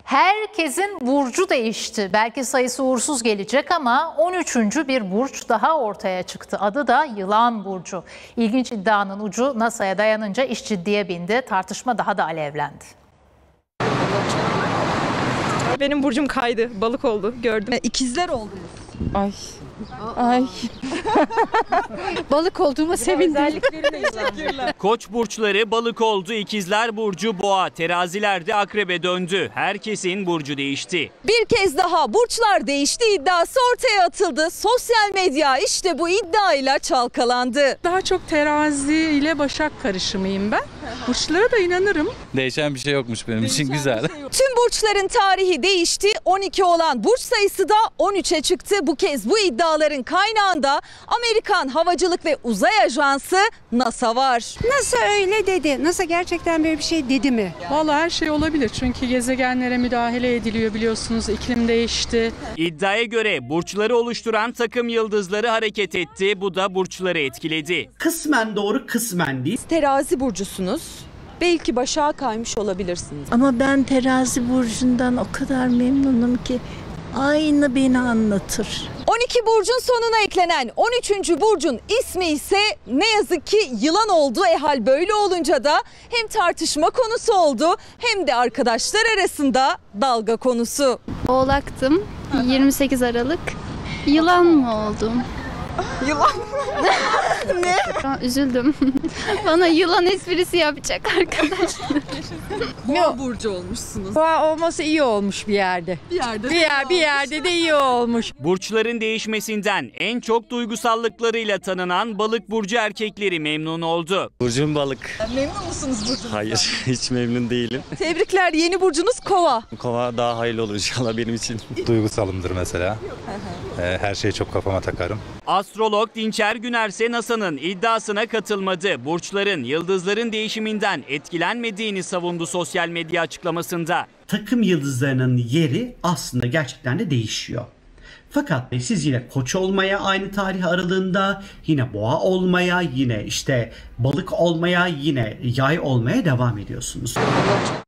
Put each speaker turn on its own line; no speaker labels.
Herkesin burcu değişti. Belki sayısı uğursuz gelecek ama 13. bir burç daha ortaya çıktı. Adı da Yılan burcu. İlginç iddianın ucu NASA'ya dayanınca iş ciddiye bindi. Tartışma daha da alevlendi.
Benim burcum kaydı, balık oldu, gördüm.
İkizler oldunuz.
Ay. Ay.
Balık olduğuma sevindim.
Koç burçları balık oldu, ikizler burcu boğa, teraziler de akrebe döndü. Herkesin burcu değişti.
Bir kez daha burçlar değişti iddiası ortaya atıldı. Sosyal medya işte bu iddiayla çalkalandı.
Daha çok terazi ile başak karışımıyım ben. Burçlara da inanırım.
Değişen bir şey yokmuş benim için, güzel.
Tüm burçların tarihi değişti. 12 olan burç sayısı da 13'e çıktı. Bu kez bu iddiaların kaynağında Amerikan Havacılık ve Uzay Ajansı NASA var.
NASA öyle dedi. NASA gerçekten böyle bir şey dedi mi?
Vallahi her şey olabilir çünkü gezegenlere müdahale ediliyor, biliyorsunuz, iklim değişti.
İddiaya göre burçları oluşturan takım yıldızları hareket etti. Bu da burçları etkiledi.
Kısmen doğru, kısmen değil.
Terazi burcusunuz. Belki başağa kaymış olabilirsiniz.
Ama ben terazi burcundan o kadar memnunum ki aynı beni anlatır.
12 burcun sonuna eklenen 13. burcun ismi ise ne yazık ki yılan oldu. Hal böyle olunca da hem tartışma konusu oldu hem de arkadaşlar arasında dalga konusu.
Oğlaktım. 28 Aralık. Yılan mı oldum?
Yılan.
Ne? Üzüldüm. Bana yılan esprisi yapacak arkadaş.
Boğa burcu olmuşsunuz.
Boğa olması iyi olmuş bir yerde. Bir yerde de iyi olmuş.
Burçların değişmesinden en çok duygusallıklarıyla tanınan balık burcu erkekleri memnun oldu.
Burcum balık.
Memnun musunuz burcunuzdan?
Hayır, hiç memnun değilim.
Tebrikler, yeni burcunuz Kova.
Kova daha hayırlı olur inşallah benim için.
Duygusalımdır mesela. Her şeyi çok kafama takarım.
Astrolog Dinçer Güner ise NASA'nın iddiasına katılmadı. Burçların yıldızların değişiminden etkilenmediğini savundu sosyal medya açıklamasında.
Takım yıldızlarının yeri aslında gerçekten de değişiyor. Fakat siz yine Koç olmaya aynı tarih aralığında, yine Boğa olmaya, yine işte Balık olmaya, yine Yay olmaya devam ediyorsunuz.